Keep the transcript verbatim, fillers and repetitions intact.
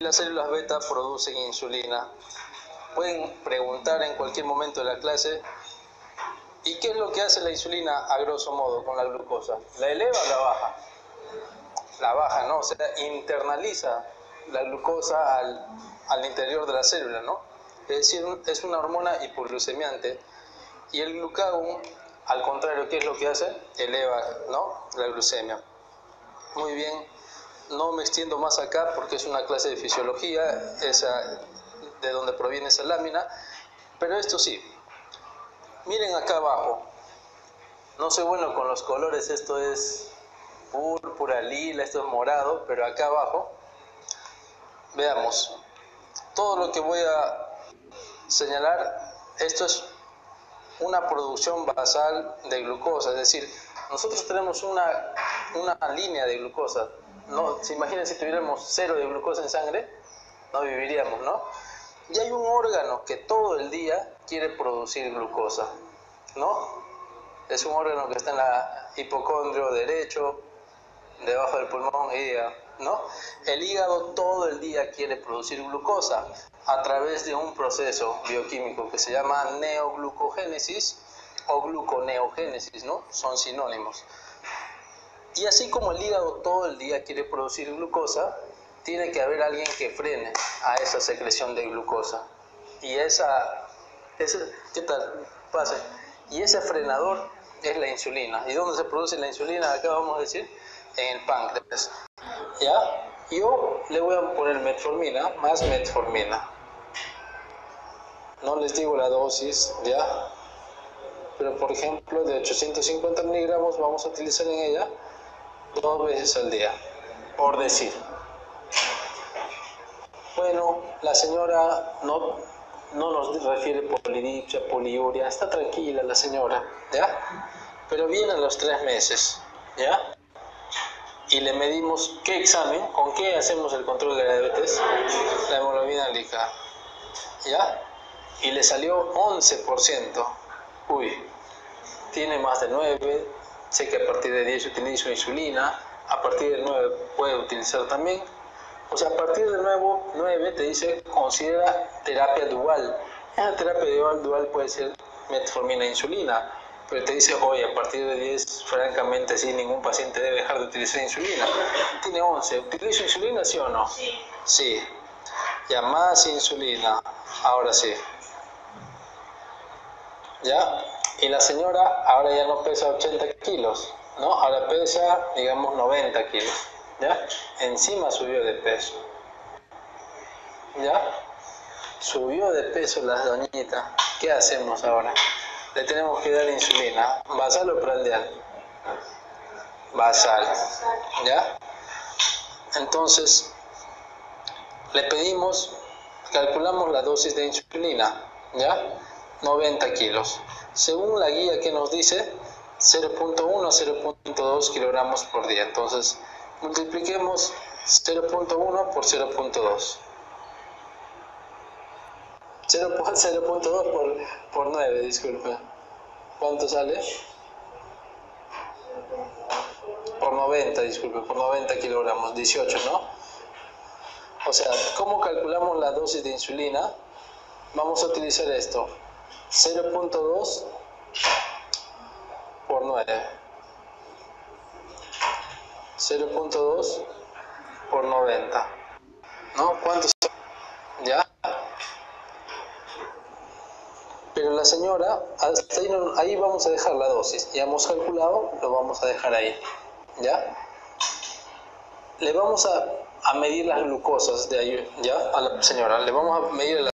Las células beta producen insulina. Pueden preguntar en cualquier momento de la clase, ¿y qué es lo que hace la insulina a grosso modo con la glucosa? ¿La eleva o la baja? La baja, ¿no? O sea, internaliza la glucosa al, al interior de la célula, ¿no? Es decir, es una hormona hipoglucemiante. Y el glucagón, al contrario, ¿qué es lo que hace? Eleva, ¿no?, la glucemia. Muy bien, no me extiendo más acá porque es una clase de fisiología, esa, de donde proviene esa lámina, pero esto sí, miren acá abajo, no soy bueno con los colores, esto es púrpura, lila, esto es morado, pero acá abajo, veamos, todo lo que voy a señalar, esto es una producción basal de glucosa, es decir, nosotros tenemos una, una línea de glucosa. No, ¿se imaginan si tuviéramos cero de glucosa en sangre? No viviríamos, ¿no? Y hay un órgano que todo el día quiere producir glucosa, ¿no? Es un órgano que está en la hipocondrio derecho, debajo del pulmón, hígado, ¿no? El hígado todo el día quiere producir glucosa a través de un proceso bioquímico que se llama neoglucogénesis o gluconeogénesis, ¿no? Son sinónimos. Y así como el hígado todo el día quiere producir glucosa, tiene que haber alguien que frene a esa secreción de glucosa. Y esa, ese, ¿qué tal? Pase. Y ese frenador es la insulina. ¿Y dónde se produce la insulina? Acá vamos a decir, en el páncreas. ¿Ya? Yo le voy a poner metformina, más metformina. No les digo la dosis, ¿ya? Pero por ejemplo, de ochocientos cincuenta miligramos vamos a utilizar en ella dos veces al día, por decir. Bueno, la señora no, no nos refiere polidipsia, poliuria, está tranquila la señora, ¿ya? Pero viene a los tres meses, ¿ya? Y le medimos qué examen, con qué hacemos el control de la diabetes, la hemoglobina glicada, ¿ya? Y le salió once por ciento. Uy, tiene más de nueve, sé que a partir de diez utilizo insulina, a partir de nueve puede utilizar también. O sea, a partir de nuevo, nueve te dice, considera terapia dual. Esa terapia dual, dual puede ser metformina e insulina, pero te dice, oye, a partir de diez, francamente, sí, ningún paciente debe dejar de utilizar insulina. Tiene once, ¿utilizo insulina, sí o no? Sí. Sí. Ya más insulina, ahora sí. ¿Ya? Y la señora ahora ya no pesa ochenta kilos, ¿no? Ahora pesa, digamos, noventa kilos, ¿ya? Encima subió de peso, ¿ya? Subió de peso la doñita. ¿Qué hacemos ahora? Le tenemos que dar insulina, basal o prandial. Basal, ¿ya? Entonces, le pedimos, calculamos la dosis de insulina, ¿ya? noventa kilos. Según la guía que nos dice, cero punto uno a cero punto dos kilogramos por día. Entonces, multipliquemos cero punto uno por cero punto dos. cero punto dos por, por nueve, disculpe. ¿Cuánto sale? Por noventa, disculpe, por noventa kilogramos, dieciocho, ¿no? O sea, ¿cómo calculamos la dosis de insulina? Vamos a utilizar esto. cero punto dos por nueve. cero punto dos por noventa. ¿No? ¿Cuántos? ¿Ya? Pero la señora, hasta ahí, no, ahí vamos a dejar la dosis. Ya hemos calculado, lo vamos a dejar ahí. ¿Ya? Le vamos a, a medir las glucosas de ahí, ¿ya? A la señora. Le vamos a medir las